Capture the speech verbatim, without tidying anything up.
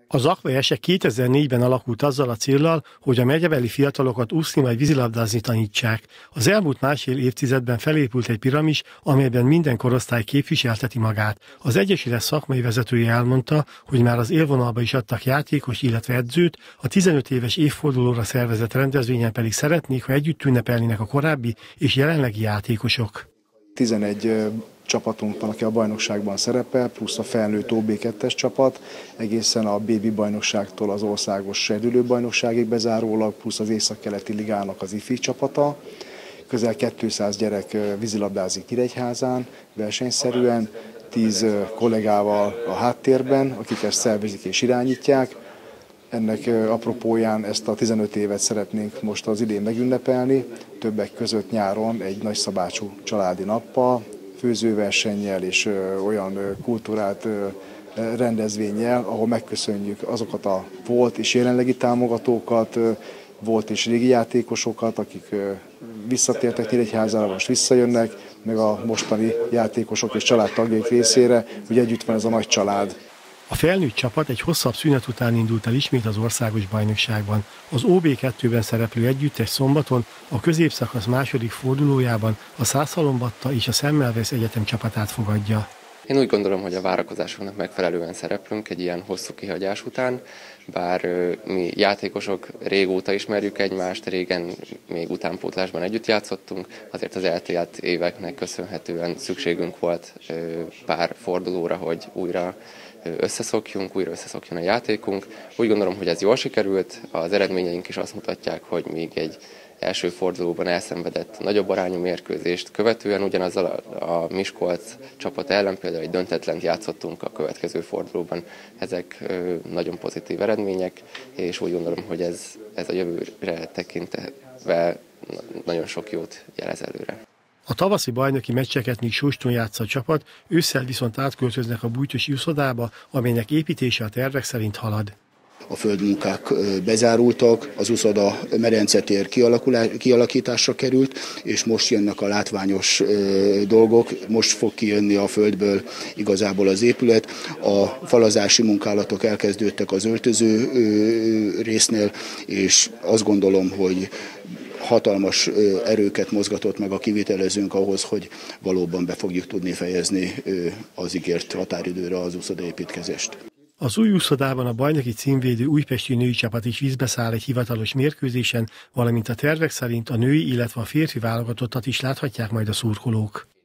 Az Akvai Esek kétezer-négyben alakult azzal a céllal, hogy a megyebeli fiatalokat úszni vagy vízilabdázni tanítsák. Az elmúlt másfél évtizedben felépült egy piramis, amelyben minden korosztály képviselteti magát. Az egyesület szakmai vezetője elmondta, hogy már az élvonalba is adtak játékos, illetve edzőt, a tizenöt éves évfordulóra szervezett rendezvényen pedig szeretnék, ha együtt ünnepelnének a korábbi és jelenlegi játékosok. tizenegy csapatunk van, aki a bajnokságban szerepel, plusz a felnőtt ó bé kettes csapat, egészen a bé bé bajnokságtól az országos serdülőbajnokságig bezárólag, plusz az Északkeleti Ligának az ifi csapata. Közel kétszáz gyerek vízilabdázik Nyíregyházán versenyszerűen, tíz kollégával a háttérben, akik ezt szervezik és irányítják. Ennek apropóján ezt a tizenöt évet szeretnénk most az idén megünnepelni, többek között nyáron egy nagyszabású családi nappal, főzőversennyel és olyan kultúrált rendezvénnyel, ahol megköszönjük azokat a volt és jelenlegi támogatókat, volt és régi játékosokat, akik visszatértek Nyíregyházára, most visszajönnek, meg a mostani játékosok és családtagjaik részére, hogy együtt van ez a nagy család. A felnőtt csapat egy hosszabb szünet után indult el ismét az országos bajnokságban. Az ó bé kettőben szereplő együttes szombaton a középszakasz második fordulójában a Szászhalombatta és a Semmelweis Egyetem csapatát fogadja. Én úgy gondolom, hogy a várakozásoknak megfelelően szereplünk egy ilyen hosszú kihagyás után, bár mi játékosok régóta ismerjük egymást, régen még utánpótlásban együtt játszottunk, azért az eltelt éveknek köszönhetően szükségünk volt pár fordulóra, hogy újra összeszokjunk, újra összeszokjon a játékunk. Úgy gondolom, hogy ez jól sikerült, az eredményeink is azt mutatják, hogy még egy első fordulóban elszenvedett nagyobb arányú mérkőzést követően ugyanazzal a, a Miskolc csapat ellen például egy döntetlent játszottunk a következő fordulóban. Ezek ö, nagyon pozitív eredmények, és úgy gondolom, hogy ez, ez a jövőre tekintve nagyon sok jót jelez előre. A tavaszi bajnoki meccseket még Sóston játsza a csapat, ősszel viszont átköltöznek a Bújtosi úszodába, amelynek építése a tervek szerint halad. A földmunkák bezárultak, az úszoda merencetér kialakításra került, és most jönnek a látványos dolgok, most fog kijönni a földből igazából az épület. A falazási munkálatok elkezdődtek az öltöző résznél, és azt gondolom, hogy hatalmas erőket mozgatott meg a kivitelezőnk ahhoz, hogy valóban be fogjuk tudni fejezni az ígért határidőre az úszodaépítkezést. Az új úszodában a bajnoki címvédő újpesti női csapat is vízbe száll egy hivatalos mérkőzésen, valamint a tervek szerint a női, illetve a férfi válogatottat is láthatják majd a szurkolók.